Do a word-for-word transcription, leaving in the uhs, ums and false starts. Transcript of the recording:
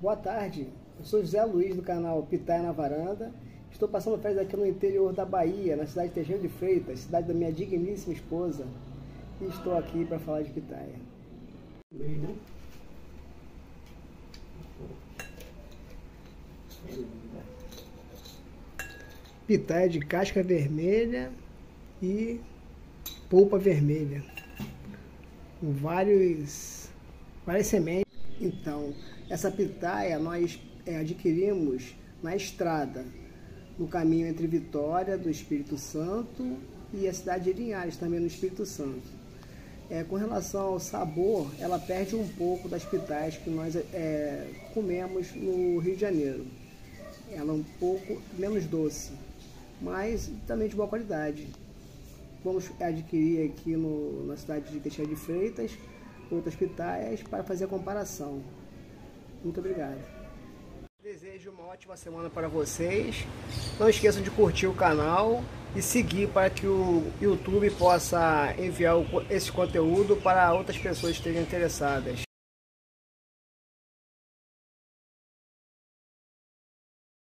Boa tarde, eu sou José Luiz do canal Pitaia na Varanda. Estou passando férias aqui no interior da Bahia, na cidade de Teixeira de Freitas, cidade da minha digníssima esposa. E estou aqui para falar de pitaia. Pitaia de casca vermelha e polpa vermelha, com vários, várias sementes. Então, essa pitaia nós é, adquirimos na estrada, no caminho entre Vitória, do Espírito Santo, e a cidade de Linhares, também no Espírito Santo. É, com relação ao sabor, ela perde um pouco das pitaias que nós é, comemos no Rio de Janeiro. Ela é um pouco menos doce, mas também de boa qualidade. Vamos adquirir aqui no, na cidade de Teixeira de Freitas outras pitaias para fazer a comparação. Muito obrigado. Desejo uma ótima semana para vocês. Não esqueçam de curtir o canal e seguir para que o YouTube possa enviar esse conteúdo para outras pessoas que estejam interessadas.